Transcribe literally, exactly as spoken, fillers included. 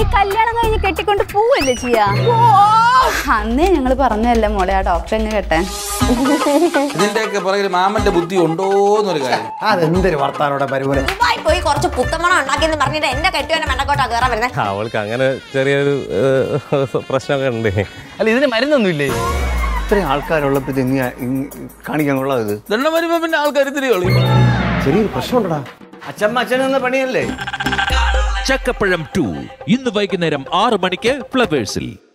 കല്യാണം കഴിഞ്ഞ് കെട്ടിക്കൊണ്ട് പോവല്ലേ ചെയ്യാ? അന്നേ ഞങ്ങള് പറഞ്ഞല്ലേ മോളെ ആ ഡോക്ടർ എങ്ങനെ കെട്ടാൻ. ഇതിന്റെയൊക്കെ പുറകിൽ മാമന്റെ ബുദ്ധി ഉണ്ടോന്നൊരു കാര്യം. അതെന്തൊരു വർത്താനോടെ പരിപോലെ പോയി കുറച്ച് പുത്തമണം ഉണ്ടാക്കിയെന്ന് പറഞ്ഞിട്ട് എന്റെ കെട്ടിയോനെ മെണ്ടക്കോട്ടാ കയറാൻ വരുന്നത്. അവൾക്ക് അങ്ങനെ ചെറിയൊരു പ്രശ്നമൊക്കെ ഉണ്ട്. അല്ല ഇതിന് മരുന്നൊന്നുമില്ലേ? ഇത്രയും ആൾക്കാരുള്ളപ്പോഴത്തെ കാണിക്കാൻ കൊള്ളാം. ഇത് ദണ്ണം വരുമ്പോ പിന്നെ ആൾക്കാർ തിരികളി. ചെറിയൊരു പ്രശ്നമുണ്ടടാ. അച്ഛമ്മ അച്ഛനെന്ന പണിയല്ലേ? ചക്കപ്പഴം ടു ഇന്ന് വൈകുന്നേരം ആറ് മണിക്ക് ഫ്ലവേഴ്സിൽ.